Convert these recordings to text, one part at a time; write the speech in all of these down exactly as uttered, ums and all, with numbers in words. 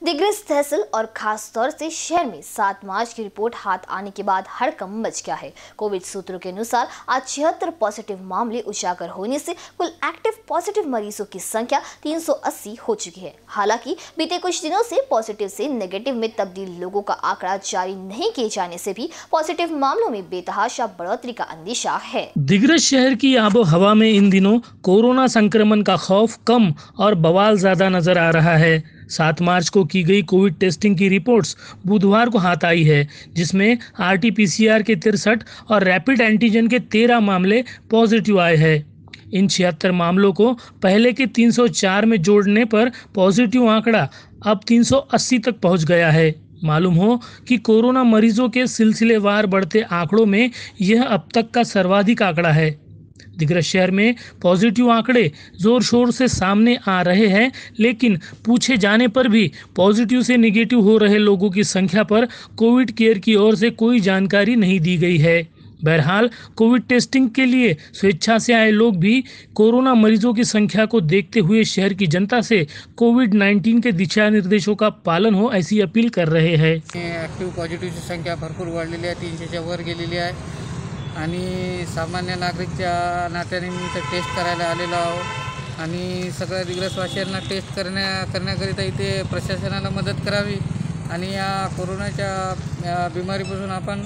दिग्रस तहसील और खास तौर से शहर में सात मार्च की रिपोर्ट हाथ आने के बाद हड़कंप मच गया है। कोविड सूत्रों के अनुसार आज छिहत्तर पॉजिटिव मामले उजागर होने से कुल एक्टिव पॉजिटिव मरीजों की संख्या तीन सौ अस्सी हो चुकी है। हालांकि बीते कुछ दिनों से पॉजिटिव से नेगेटिव में तब्दील लोगों का आंकड़ा जारी नहीं किए जाने से भी पॉजिटिव मामलों में बेतहाशा बढ़ोतरी का अंदेशा है। दिग्रस शहर की आबो हवा में इन दिनों कोरोना संक्रमण का खौफ कम और बवाल ज्यादा नजर आ रहा है। सात मार्च को की गई कोविड टेस्टिंग की रिपोर्ट्स बुधवार को हाथ आई है, जिसमें आरटीपीसीआर के तिरसठ और रैपिड एंटीजन के तेरह मामले पॉजिटिव आए हैं। इन छिहत्तर मामलों को पहले के तीन सौ चार में जोड़ने पर पॉजिटिव आंकड़ा अब तीन सौ अस्सी तक पहुंच गया है। मालूम हो कि कोरोना मरीजों के सिलसिलेवार बढ़ते आंकड़ों में यह अब तक का सर्वाधिक आंकड़ा है। दिग्रस शहर में पॉजिटिव आंकड़े जोर शोर से सामने आ रहे हैं, लेकिन पूछे जाने पर भी पॉजिटिव से निगेटिव हो रहे लोगों की संख्या पर कोविड केयर की ओर से कोई जानकारी नहीं दी गई है। बहरहाल कोविड टेस्टिंग के लिए स्वेच्छा से आए लोग भी कोरोना मरीजों की संख्या को देखते हुए शहर की जनता से कोविड नाइन्टीन के दिशा निर्देशों का पालन हो ऐसी अपील कर रहे हैं। ॲक्टिव्ह पॉझिटिव्हची संख्या भरपूर वाढलेली आहे, तीनशेच्या वर गेलेली आहे आणि सामान्य नागरिकच्या नात्याने मी इथं टेस्ट करायला आलेलो आहो आणि सगळ्या दिग्रसवासियांना टेस्ट करण्या करण्याकरिता इथे प्रशासनाला मदत करावी आणि या कोरोनाच्या बिमारीपासून आपण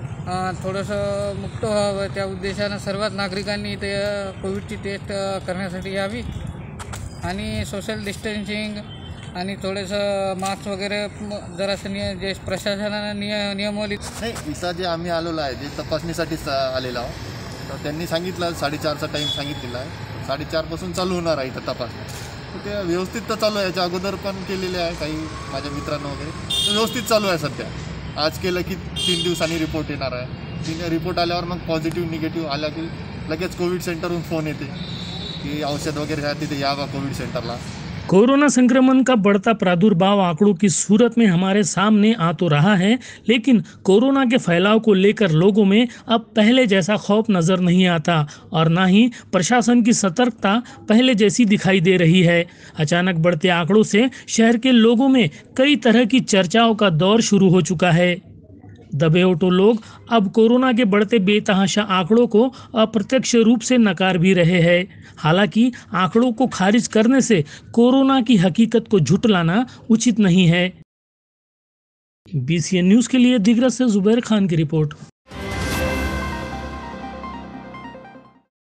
थोडंसं मुक्त व्हावं, त्या उद्देशानं सर्वात नागरिकांनी इथे कोविडची टेस्ट करण्यासाठी यावी आणि सोशल डिस्टन्सिंग आणि थोडंसं मास्क वगैरे जरासं निय जे प्रशासनानं निय नियमावली नाही. इथं जे आम्ही आलेलो आहे जे तपासणीसाठीच आलेलो आहोत, तर त्यांनी सांगितलं साडेचारचा टाईम सांगितलेला आहे. साडेचारपासून चालू होणार आहे इथं तपासणी. तर ते व्यवस्थित तर चालू आहे, याच्या अगोदर पण केलेले आहे काही माझ्या मित्रांना वगैरे, तर व्यवस्थित चालू आहे सध्या. आज केलं की तीन दिवसांनी रिपोर्ट येणार आहे. तीन रिपोर्ट आल्यावर मग पॉझिटिव्ह निगेटिव्ह आल्या की लगेच कोविड सेंटरहून फोन येते की औषध वगैरे आहे तिथे यावा कोविड सेंटरला. कोरोना संक्रमण का बढ़ता प्रादुर्भाव आंकड़ों की सूरत में हमारे सामने आ तो रहा है, लेकिन कोरोना के फैलाव को लेकर लोगों में अब पहले जैसा खौफ नजर नहीं आता और ना ही प्रशासन की सतर्कता पहले जैसी दिखाई दे रही है। अचानक बढ़ते आंकड़ों से शहर के लोगों में कई तरह की चर्चाओं का दौर शुरू हो चुका है। दबे ओटो लोग अब कोरोना के बढ़ते बेतहाशा आंकड़ों को अप्रत्यक्ष रूप से नकार भी रहे हैं। हालांकि आंकड़ों को खारिज करने से कोरोना की हकीकत को झुटलाना उचित नहीं है। बीसीएन न्यूज़ के लिए दिग्रस से जुबैर खान की रिपोर्ट।